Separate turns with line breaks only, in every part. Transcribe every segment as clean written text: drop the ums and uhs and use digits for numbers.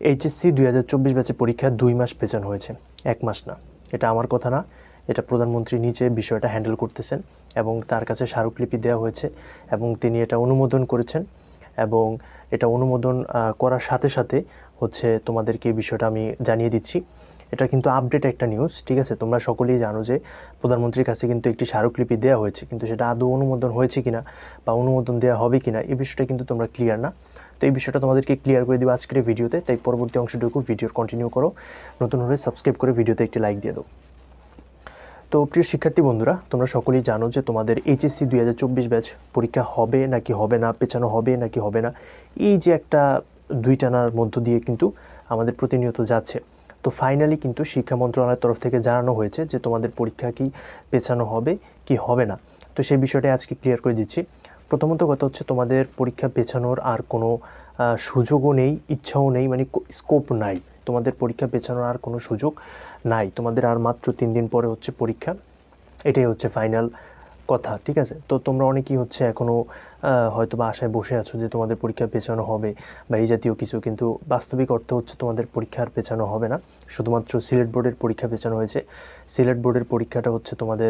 HSC 2024 ব্যাচের পরীক্ষা 2 মাস পেছানো হয়েছে, 1 মাস না। এটা আমার কথা না, এটা প্রধানমন্ত্রী নিজে বিষয়টা হ্যান্ডেল করতেছেন এবং তার কাছে স্মারকলিপি দেওয়া হয়েছে এবং তিনি এটা অনুমোদন করেছেন এবং এটা অনুমোদন করার সাথে সাথে হচ্ছে তোমাদেরকে এই বিষয়টা আমি জানিয়ে দিচ্ছি। এটা কিন্তু আপডেট একটা নিউজ, ঠিক আছে? তোমরা সকলেই জানো যে প্রধানমন্ত্রীর কাছে কিন্তু একটি স্মারকলিপি দেওয়া হয়েছে, কিন্তু সেটা আদৌ অনুমোদন হয়েছে কিনা বা অনুমোদন দেওয়া হবে কিনা এই বিষয়টা কিন্তু তোমরা ক্লিয়ার না। তো এই বিষয়টা তোমাদেরকে ক্লিয়ার করে দেবো আজকের ভিডিওতে, তাই পরবর্তী অংশটুকু ভিডিওর কন্টিনিউ করো। নতুন হলে সাবস্ক্রাইব করে ভিডিওতে একটি লাইক দিয়ে দাও। তো প্রিয় শিক্ষার্থী বন্ধুরা, তোমরা সকলেই জানো যে তোমাদের এইচএসসি 2024 ব্যাচ পরীক্ষা হবে নাকি হবে না, পেছানো হবে নাকি হবে না, এই যে একটা দুই টানার মধ্য দিয়ে কিন্তু আমাদের প্রতিনিয়ত যাচ্ছে। তো ফাইনালি কিন্তু শিক্ষা মন্ত্রণালয়ের তরফ থেকে জানানো হয়েছে যে তোমাদের পরীক্ষা কি পেছানো হবে কি হবে না। তো সেই বিষয়টা আজকে ক্লিয়ার করে দিচ্ছি। প্রথমত কথা হচ্ছে, তোমাদের পরীক্ষা পেছানোর আর কোনো সুযোগও নেই, ইচ্ছাও নেই, মানে স্কোপ নাই। তোমাদের পরীক্ষা পেছানোর আর কোনো সুযোগ নাই। তোমাদের আর মাত্র 3 দিন পরে হচ্ছে পরীক্ষা, এটাই হচ্ছে ফাইনাল কথা, ঠিক আছে? তো তোমরা অনেকেই হচ্ছে এখনও হয়তো বা আশায় বসে আছো যে তোমাদের পরীক্ষা পেছানো হবে বা এই জাতীয় কিছু, কিন্তু বাস্তবিক অর্থে হচ্ছে তোমাদের পরীক্ষা আর পেছানো হবে না। শুধুমাত্র সিলেট বোর্ডের পরীক্ষা পেছানো হয়েছে। সিলেট বোর্ডের পরীক্ষাটা হচ্ছে তোমাদের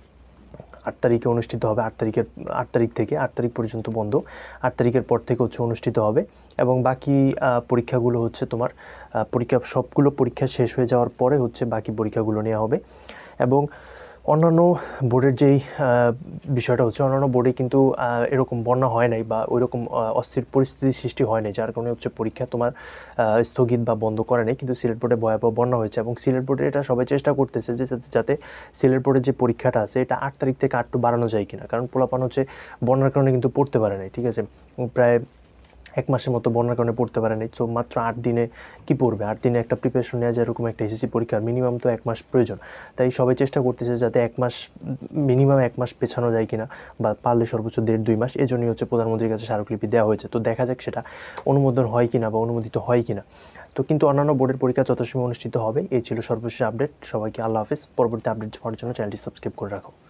8 তারিখে অনুষ্ঠিত হবে। 8 তারিখ থেকে 8 তারিখ পর্যন্ত বন্ধ, 8 তারিখের পর থেকে হচ্ছে অনুষ্ঠিত হবে এবং বাকি পরীক্ষাগুলো হচ্ছে তোমার সবগুলো পরীক্ষা শেষ হয়ে যাওয়ার পরে হচ্ছে বাকি পরীক্ষাগুলো নেওয়া হবে। এবং অন্যান্য বোর্ডের যেই বিষয়টা হচ্ছে, অন্যান্য বোর্ডে কিন্তু এরকম বন্যা হয় নাই বা ওইরকম অস্থির পরিস্থিতির সৃষ্টি হয় নাই, যার কারণে হচ্ছে পরীক্ষা তোমার স্থগিত বা বন্ধ করে নেই। কিন্তু সিলেট বোর্ডে ভয়াবহ বন্যা হয়েছে এবং সিলেট বোর্ডে এটা সবাই চেষ্টা করতেছে যে যাতে সিলেট বোর্ডের যে পরীক্ষাটা আছে এটা 8 তারিখ থেকে আরেকটু বাড়ানো যায় কিনা, কারণ পোলাপান হচ্ছে বন্যার কারণে কিন্তু পড়তে পারে নাই, ঠিক আছে? প্রায় 1 মাসের মতো বন্যার কারণে পড়তে পারে নাই। তো মাত্র 8 দিনে কি পড়বে? 8 দিনে একটা প্রিপারেশন নেওয়া যায় এরকম একটা এসএসসি পরীক্ষার মিনিমাম তো 1 মাস প্রয়োজন। তাই সবাই চেষ্টা করতেছে যাতে 1 মাস, মিনিমাম 1 মাস পেছানো যায় কিনা, বা পারলে সর্বোচ্চ 1.5-2 মাস। এই জন্যই হচ্ছে প্রধানমন্ত্রীর কাছে স্মারকলিপি দেওয়া হয়েছে। তো দেখা যাক সেটা অনুমোদন হয় কিনা বা অনুমোদিত হয় কিনা। তো কিন্তু অন্যান্য বোর্ডের পরীক্ষা যথাসময়ে অনুষ্ঠিত হবে। এই ছিল সর্বশেষ আপডেট। সবাইকে আল্লাহ হাফেজ। পরবর্তী আপডেট পাওয়ার জন্য চ্যানেলটি সাবস্ক্রাইব করে রাখো।